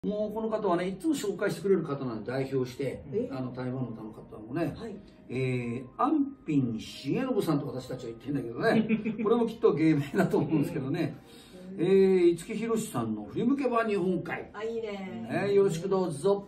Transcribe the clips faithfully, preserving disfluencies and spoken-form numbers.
もうこの方はね、いつも紹介してくれる方なんで、代表して、あの台湾の歌の方もね、はい、えー、安品重信さんと私たちは言ってるんだけどね、これもきっと芸名だと思うんですけどね、えー、五木ひろしさんの振り向けば日本海。 あ、いいね。 えー、よろしくどうぞ。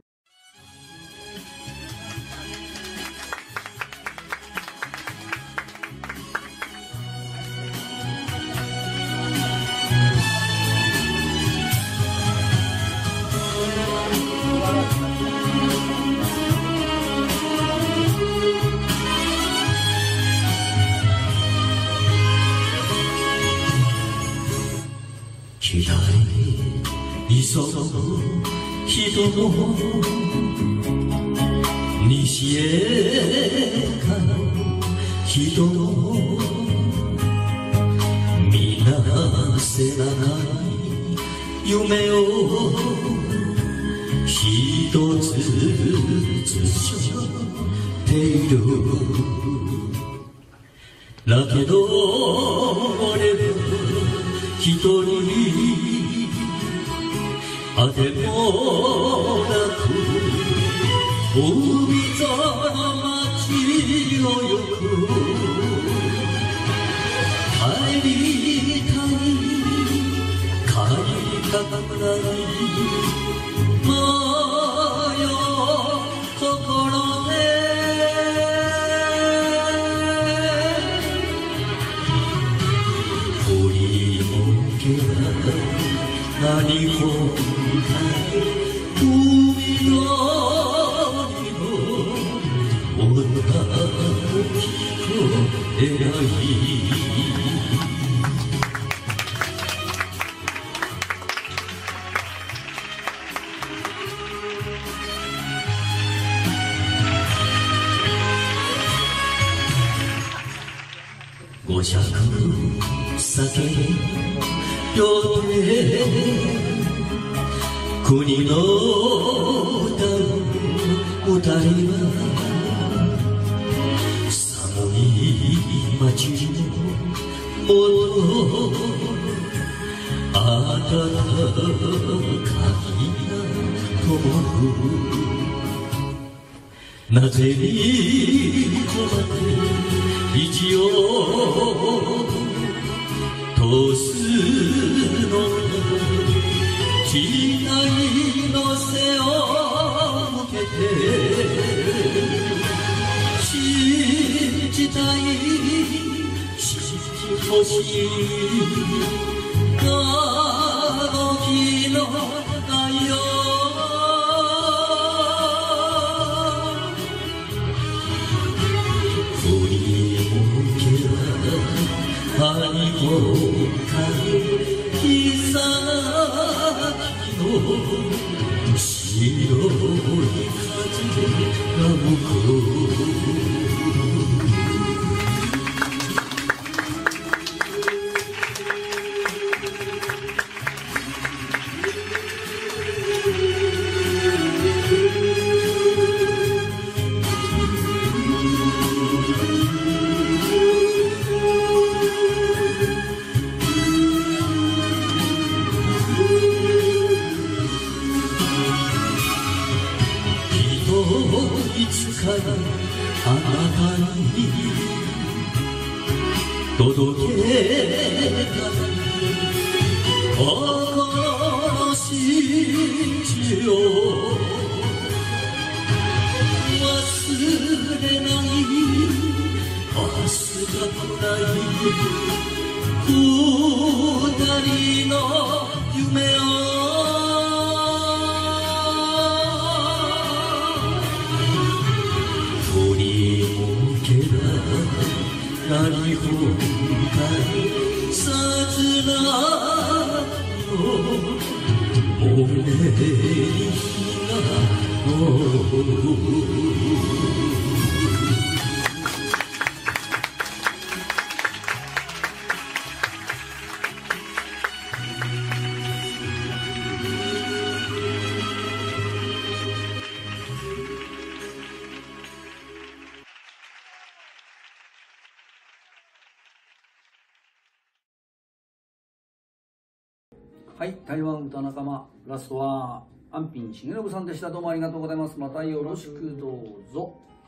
左に急ぐ人の西へかの人のみな背中に夢を一つずつ背負っているだけど俺は一人あてもなく海沿の街を行く帰りたい帰りたくない迷う心で何本か海のにも女の聞こえない五尺酒よって国の歌を歌えば寒い街のもと暖かいな灯なぜにこまで意地を通すの期待の背を向けて信じたい信じてほしいあの日の愛を振り向けば何もかひさきの白い風が向こういつかあなたに届けた心の信じを忘れない忘れたくない二人の夢を何本か切なのおめに火が昇るはい、台湾歌仲間ラストは安品重信さんでした。どうもありがとうございます。またよろしくどうぞ。